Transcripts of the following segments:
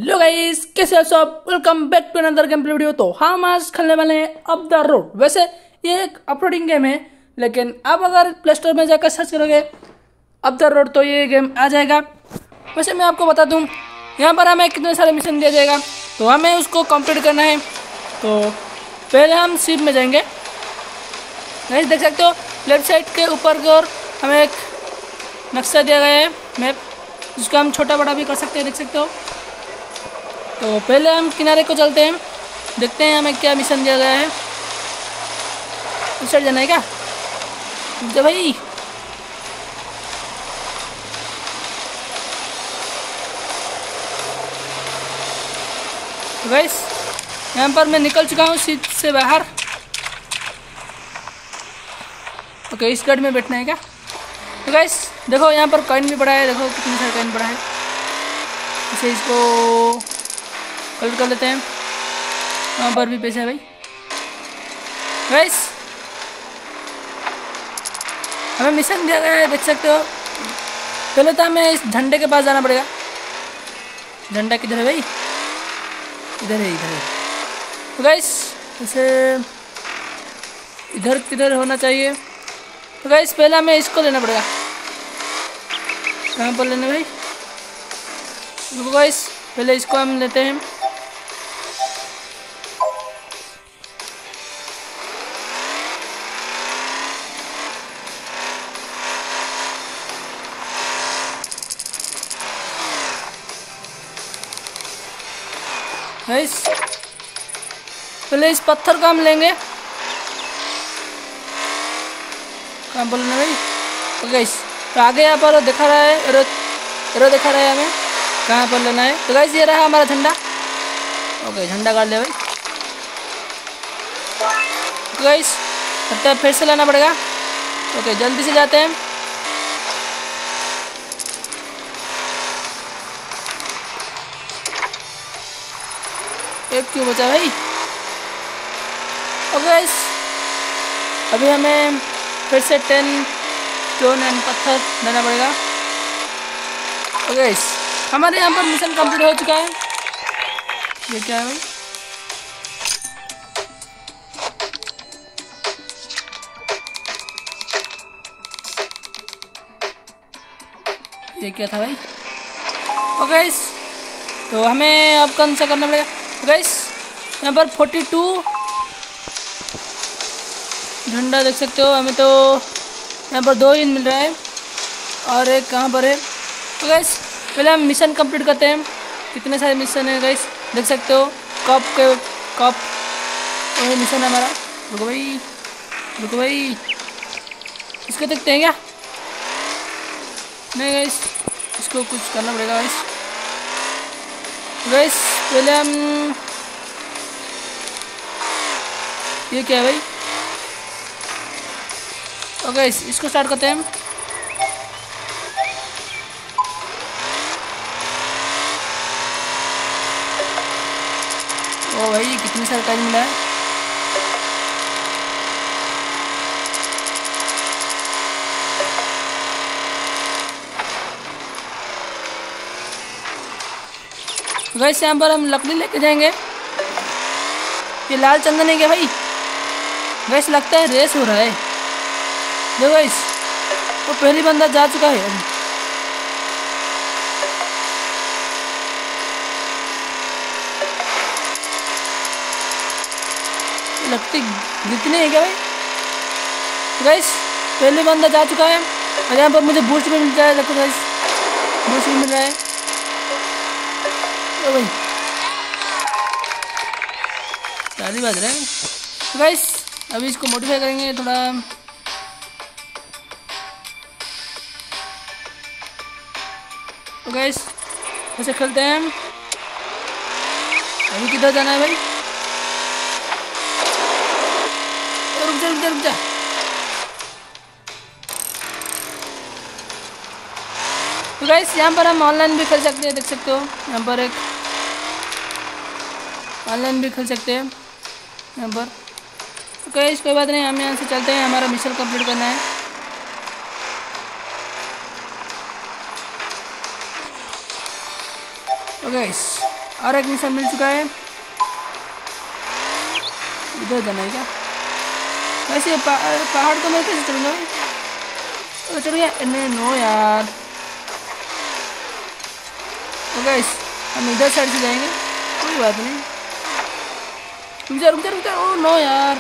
Hello guys, कैसे हो सब। Welcome back to another game play video. तो हम आज खेलने वाले हैं अप द रोड। वैसे ये एक अपलोडिंग गेम है, लेकिन अब अगर प्ले स्टोर में जाकर सर्च करोगे अप द रोड तो ये गेम आ जाएगा। वैसे मैं आपको बता दूं, यहाँ पर हमें कितने सारे मिशन दिया जाएगा, तो हमें उसको कंप्लीट करना है। तो पहले हम सीप में जाएंगे। गाइस देख सकते हो लेफ्ट साइड के ऊपर की ओर हमें एक नक्शा दिया गया है, मैप, जिसको हम छोटा बड़ा भी कर सकते हैं, देख सकते हो। तो पहले हम किनारे को चलते हैं, देखते हैं हमें क्या मिशन दिया गया है। उस साइड जाना है क्या? जा भाई। तो गाइस यहाँ पर मैं निकल चुका हूँ सीट से बाहर। ओके, इस गाड़ी में बैठना है क्या? तो गाइस देखो यहाँ पर कॉइन भी पड़ा है, देखो कितने सारे कॉइन पड़ा है। इसे इसको कलेक्ट कर लेते हैं। वहाँ पर भी पैसे है भाई। गाइस हमें मिशन दिया गया है, देख सकते हो। पहले तो हमें इस झंडे के पास जाना पड़ेगा। झंडा किधर है भाई? इधर है, इधर है। तो गाइस इसे इधर किधर होना चाहिए। तो गाइस पहले हमें इसको लेना पड़ेगा। कहाँ पर लेना भाई? रुको गाइस, पहले इसको हम लेते हैं। गाइस पहले इस पत्थर को हम लेंगे। कहाँ पर लेना भाई? तो गाइस तो आगे यहाँ पर दिखा रहा है, एरो दिखा रहा है हमें कहाँ पर लेना है। तो गाइस ये रहा हमारा झंडा। ओके, झंडा काट लिया भाई। तो गाइस लगता है फिर से लाना पड़ेगा। ओके, जल्दी से जाते हैं। एक क्यों बचा भाई? ओके गाइस अभी हमें फिर से 10 स्टोन एंड पत्थर देना पड़ेगा। ओके गाइस हमारे यहाँ पर मिशन कंप्लीट हो चुका है। ये क्या है भाई? ये क्या था भाई? ओके गाइस तो हमें अब कौन सा करना पड़ेगा? गाइस यहाँ पर 42 झंडा देख सकते हो। हमें तो यहाँ पर 2 ही मिल रहा है और एक कहाँ पर है। तो गाइस पहले हम मिशन कंप्लीट करते हैं। कितने सारे मिशन है गाइस देख सकते हो। कप वही मिशन है हमारा। रुको भाई, रुको भाई, इसको देखते हैं क्या? नहीं गाइस, इसको कुछ करना पड़ेगा गाइस। गाइस पहले हम ये क्या है भाई? ओके गाइस इसको स्टार्ट करते हैं हम। ओ भाई कितने सारे टाइम मिला है। गाइस यहाँ पर हम लकड़ी लेके जाएंगे। ये लाल चंदन है क्या भाई? गाइस लगता है रेस हो रहा है। देखो गाइस वो पहली बंदा जा चुका है। लगती जितने है क्या भाई? गाइस पहले बंदा जा चुका है और यहाँ पर मुझे बूस्ट भी मिल रहा है। देखो गाइस बूस्ट भी मिल रहा है। ओ भाई 4 बज रहा है। तो गाइस अभी इसको मॉडिफाई करेंगे थोड़ा। तो गाइस ऐसे खेलते हैं हम। अभी किधर जाना है भाई? रुक जा रुक जा रुक जा। तो गाइस यहाँ पर हम ऑनलाइन भी खेल सकते हैं, देख सकते हो। यहाँ पर एक ऑनलाइन भी खेल सकते हैं यहाँ पर। तो गाइस कोई बात नहीं, हम यहाँ से चलते हैं, हमारा मिशन कंप्लीट करना है। तो गाइस और एक मिशन मिल चुका है। इधर जाना है क्या? वैसे पहाड़ तो मैं कैसे चलूँगा? चल गया? नहीं नो यार। तो गाइस हम इधर साइड से जाएंगे, कोई बात नहीं। रुक जा। ओ नो यार,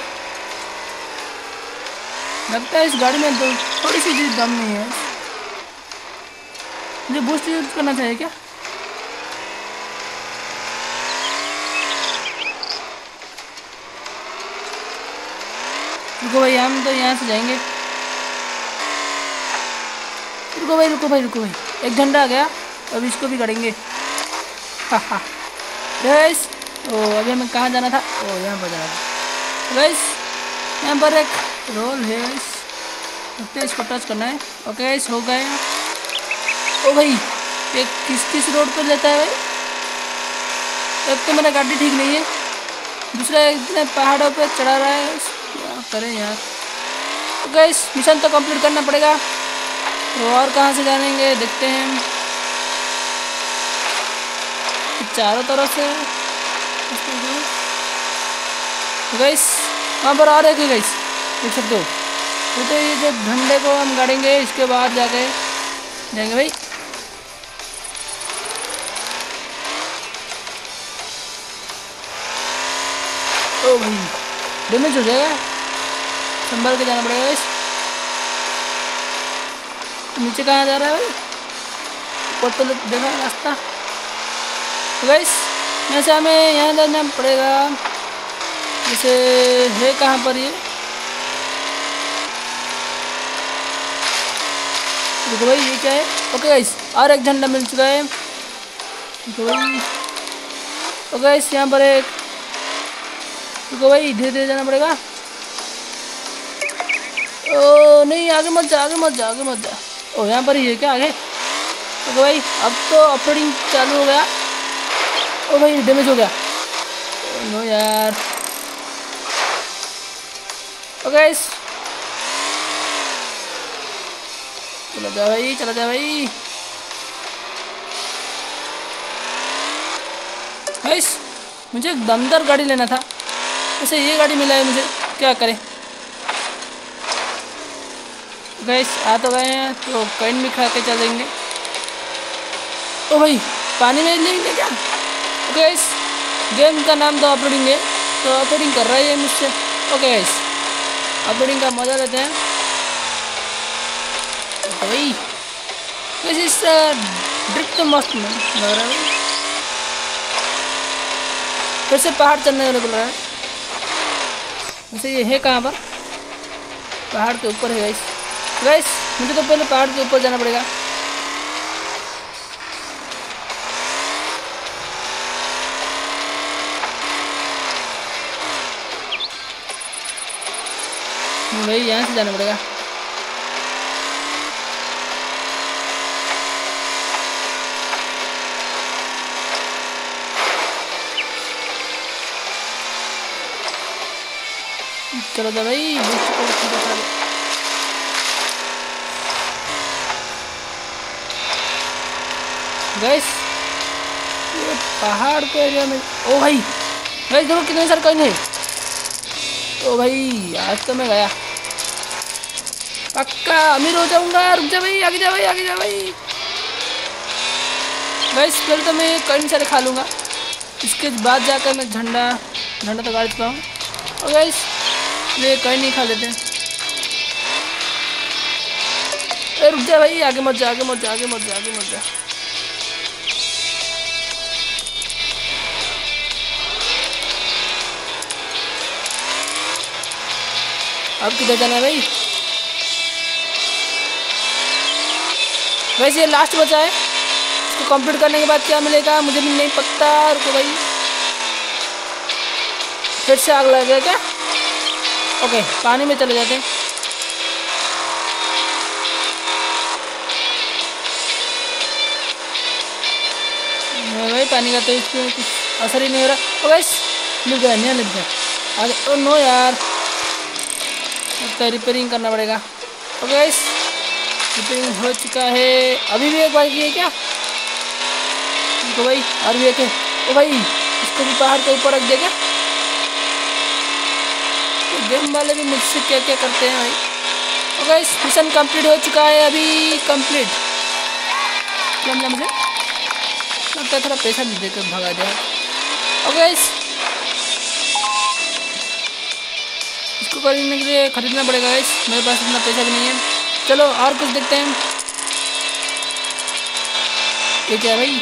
लगता है इस गाड़ी में तो थोड़ी सी दम नहीं है। मुझे बूस्ट यूज करना चाहिए क्या? रुको भाई, हम तो यहाँ से जाएंगे। रुको भाई, एक झंडा आ गया, अब इसको भी करेंगे। हाँ गाइस, ओ अभी हमें कहाँ जाना था? ओ यहाँ पर जाना था गाइस। यहाँ पर एक रोल है गाइस, लगता है इसको टच करना है। ओके गाइस, हो गए। ओ भाई, ये किस रोड पर लेता है भाई? एक तो मेरा गाड़ी ठीक नहीं है, दूसरा इतने पहाड़ों पे चढ़ा रहा है। क्या करें यार। तो गाइस मिशन तो कंप्लीट करना पड़ेगा। तो और कहाँ से जानेंगे, देखते हैं। चारों तरफ से गाइस, वहाँ पर और एक है गाइस, देख सकते हो। तो ये जो झंडे को हम गाड़ेंगे, इसके बाद जाके जाएंगे भाई। ओ भाई, डैमेज हो जाएगा, संभल के जाना पड़ेगा गाइस। नीचे कहाँ जा रहा है भाई? ऊपर तो देखा रास्ता। तो गाइस यहाँ से हमें यहाँ जाना पड़ेगा। जैसे है कहाँ पर ये? देखो भाई, ये क्या है? ओके गाइस, और एक झंडा मिल चुका है। देखो भाई, ओके गाइस, यहाँ पर एक। देखो भाई, धीरे धीरे जाना पड़ेगा। ओ नहीं, आगे मत जा। ओ यहाँ पर ही है क्या आगे? ओके भाई, अब तो ऑपरेटिंग चालू हो गया। ओ भाई, डैमेज हो गया। नो यार। ओके गाइस, चला जा भाई। गाइस मुझे एक दमदार गाड़ी लेना था, वैसे ये गाड़ी मिला है मुझे, क्या करें। गाइस आ तो गए हैं, तो कॉइन भी खा के चलेंगे। ओ भाई, पानी में लेंगे क्या? गाइस गेम का नाम तो ऑपरेटिंग है, तो ऑपरेटिंग कर रहा है मुझसे। ओके गाइस, ऑपरेटिंग का मजा लेते हैं। तो भाई वैसे इस ड्रिप तो मस्त लग रहा है। फिर से पहाड़ चढ़ने लग रहा है। वैसे ये है कहाँ पर? पहाड़ के ऊपर है गाइस। मुझे तो पहले पहाड़ के ऊपर जाना पड़ेगा। भाई यहाँ से जाना पड़ेगा। चलो तो भाई, गाइस ये पहाड़ के एरिया में। ओ भाई गाइस, देखो कितने सारे कॉइन है। ओ भाई, आज तो मैं गया, पक्का अमीर हो जाऊंगा। रुक जा भाई, आगे जा भाई। गाइस पहले तो मैं कॉइन सारे खा लूँगा, इसके बाद जाकर मैं झंडा तो गाड़ चुका हूँ। और गाइस ये कॉइन नहीं खा लेते। रुक जा भाई, आगे मत जा। अब किधर जाना है भाई? वैसे ये लास्ट बचा है, इसको कंप्लीट करने के बाद क्या मिलेगा मुझे भी नहीं पता। रुको भाई, फिर से आग लगेगा क्या? ओके, पानी में चले जाते हैं। भाई पानी का तो इसमें कुछ असर ही नहीं हो रहा। ओ गाइस, लिप गया आगे। ओ नो यार, तो रिपेयरिंग करना पड़ेगा। ओके गाइस, रिपेयरिंग हो चुका है। अभी भी एक बाकी है क्या? देखो भाई, और भी एक है। ओ भाई इसको भी पहाड़ के ऊपर रख दिया क्या? गेम वाले भी मुझसे क्या क्या करते हैं भाई। और गाइस मिशन कंप्लीट हो चुका है अभी कंप्लीट। क्या मिला मुझे? लगता है थोड़ा पैसा देकर भगा दिया। और गाइस इसको खरीदने के लिए खरीदना पड़ेगा गाइस, मेरे पास इतना पैसा भी नहीं है। चलो और कुछ देखते हैं। ये क्या भाई?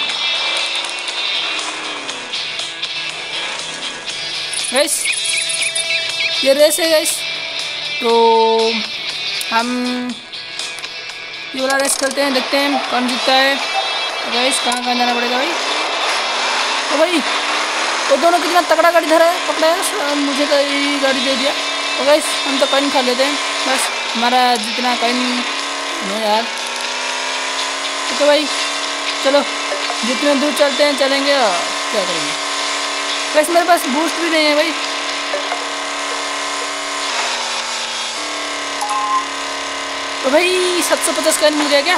गाइस ये रेस है गाइस, तो हम ये वाला रेस करते हैं, देखते हैं कौन जीतता है। तो गाइस कहाँ कहाँ जाना पड़ेगा भाई? तो भाई वो दोनों कितना तगड़ा गाड़ी धरा है, पकड़ा है, मुझे तो ये गाड़ी दे दिया। तो गाइस हम तो कॉइन खा लेते हैं, बस हमारा जितना कॉइन नो यार। तो भाई चलो जितने दूर चलते हैं चलेंगे और क्या करेंगे। गाइस मेरे पास बूस्ट भी नहीं है भाई। तो भाई 750 कॉइन मिल गया क्या?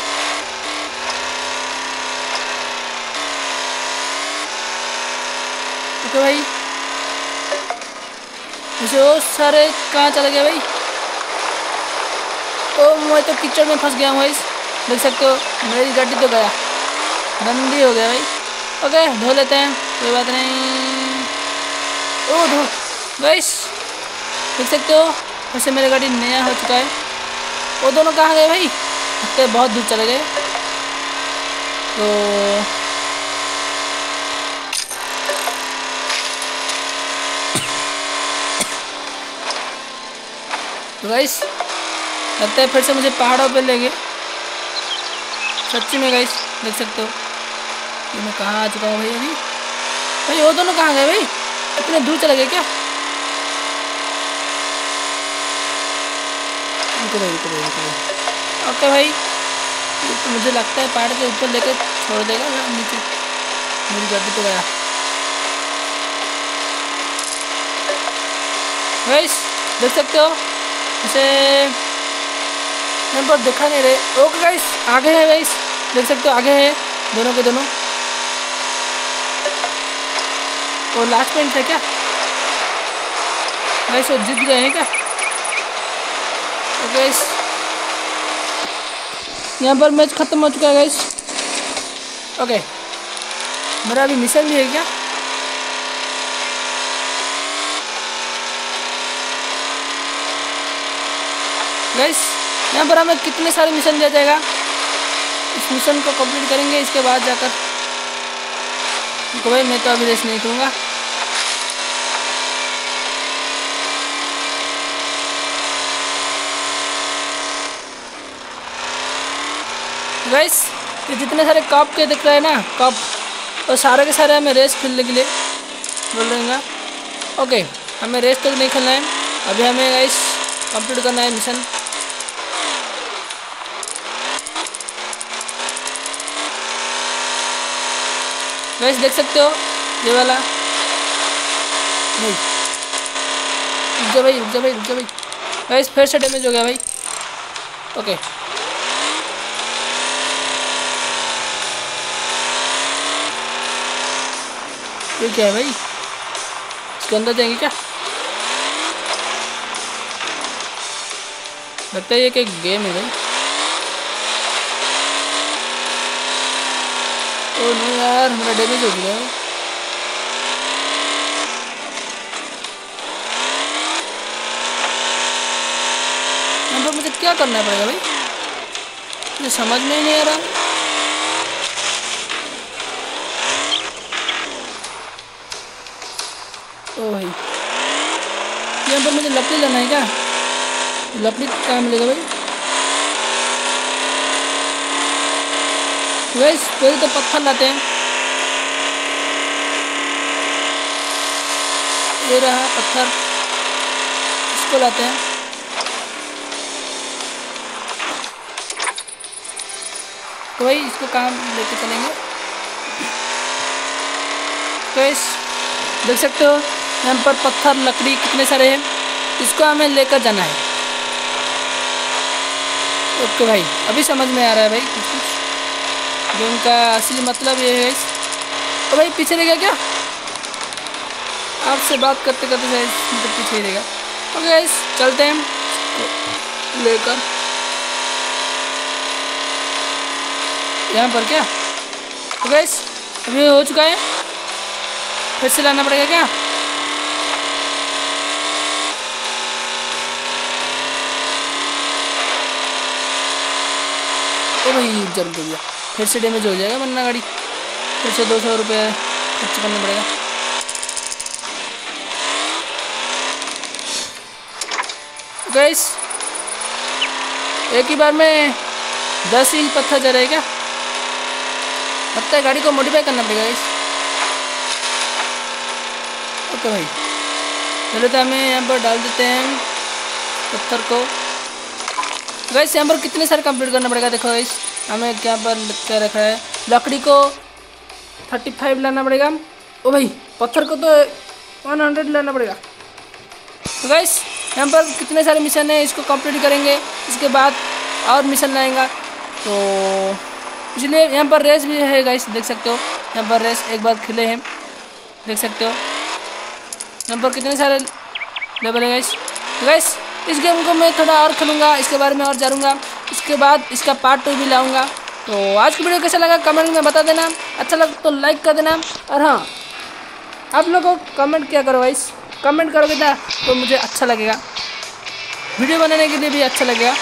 तो भाई मुझे वो सारे कहाँ चले गए भाई? तो मैं तो कीचड़ में फंस गया हूँ भाई, देख सकते हो मेरी गाड़ी तो गया, गंदी हो गया भाई। ओके धो लेते हैं, कोई बात नहीं। ओ धो गाइस, देख सकते हो वैसे मेरी गाड़ी नया हो चुका है। वो दोनों कहाँ गए भाई? लगते बहुत दूर चले गए। तो गाइस लगता है फिर से मुझे पहाड़ों पे ले गए, सच्ची में गाइस देख सकते हो। ये मैं कहाँ आ चुका हूँ भाई अभी? भाई वो दोनों कहाँ गए भाई? इतने दूर चले गए क्या? रुको भाई रुको भाई रुको भाई। ओके भाई ये तो मुझे लगता है पहाड़ के ऊपर लेकर छोड़ देगा या नीचे। मेरी गाड़ी तो गया गाइस, देख सकते हो इसे यहाँ पर दिखा नहीं रहे। ओके गाइस आगे है गाइस, देख सकते हो आगे है दोनों के दोनों। और लास्ट पॉइंट है क्या गाइस? वो जीत गए हैं क्या? तो गाइस यहाँ पर मैच खत्म हो चुका है गाइस। ओके मेरा अभी मिशन भी है क्या? गाइस यहाँ पर हमें कितने सारे मिशन दिया जाएगा, इस मिशन को कंप्लीट करेंगे इसके बाद जाकर। तो भाई मैं तो अभी रेस नहीं करूँगा। गाइस ये जितने सारे कप के दिख रहे हैं ना, कप, और सारे के सारे हमें रेस खेलने के लिए बोल रहे हैं। ओके हमें रेस तक नहीं खेलना है, अभी हमें गाइस कंप्लीट करना है मिशन। गाइस देख सकते हो ये वाला। नहीं रुक जा भाई रुक जा भाई रुक जा भाई। गाइस फिर से डैमेज हो गया भाई। ओके ये क्या है भाई? इसके अंदर जाएंगे क्या? लगता है ये कि गेम है भाई। ओ नो यार मेरा डैमेज हो गया। यहाँ पर मुझे क्या करना पड़ेगा भाई? मुझे समझ में ही नहीं आ रहा। ओ भाई यहाँ पर मुझे लकड़ी लेना है क्या? लकड़ी कहाँ मिलेगा भाई? वैसे पहले तो पत्थर लाते हैं। ये रहा पत्थर, इसको लाते हैं। तो भाई इसको कहाँ लेके चलेंगे? तो इस देख सकते हो यहाँ पर पत्थर लकड़ी कितने सारे हैं, इसको हमें लेकर जाना है। ओके भाई अभी समझ में आ रहा है भाई कुछ कुछ गेम का असली मतलब ये है। तो भाई पीछे रह गया क्या? आपसे बात करते करते मतलब पीछे ही रहेगा। ओके गाइस, चलते हैं लेकर यहाँ पर क्या। तो गाइस अभी हो चुका है, फिर से लाना पड़ेगा क्या। ओ भाई जल्द हो गया, फिर से डैमेज हो जाएगा वरना गाड़ी। फिर से 200 रुपये खर्च करना पड़ेगा। गाइस एक ही बार में 10 ही पत्थर जा रहे क्या, लगता है गाड़ी को मॉडिफाई करना पड़ेगा गाइस। ओके भाई, चलो तो हमें यहाँ पर डाल देते हैं पत्थर को। गाइस यहाँ पर कितने सारे कंप्लीट करना पड़ेगा, देखो गाइस हमें क्या पर क्या रखा है, लकड़ी को 35 लाना पड़ेगा। ओ भाई पत्थर को तो 100 लाना पड़ेगा। तो गाइस यहाँ पर कितने सारे मिशन है, इसको कंप्लीट करेंगे, इसके बाद और मिशन लाएंगा। तो इसलिए यहाँ पर रेस भी है गाइस, देख सकते हो यहाँ पर रेस एक बार खिले हैं, देख सकते हो यहाँ पर कितने सारे लेवल है गाइस। तो गाइस इस गेम को मैं थोड़ा और खेलूँगा, इसके बारे में और जानूँगा, इसके बाद इसका पार्ट 2 भी लाऊंगा। तो आज की वीडियो कैसा लगा कमेंट में बता देना, अच्छा लगा तो लाइक कर देना। और हाँ, आप लोगों को कमेंट क्या करो गाइस, कमेंट करोगे ना तो मुझे अच्छा लगेगा, वीडियो बनाने के लिए भी अच्छा लगेगा।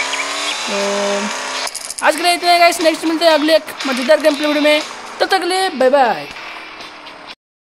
तो आज के लिए इतना है गाइस, नेक्स्ट मिलते हैं अगले एक मजेदार गेम प्ले वीडियो में, तब तक के लिए बाय बाय।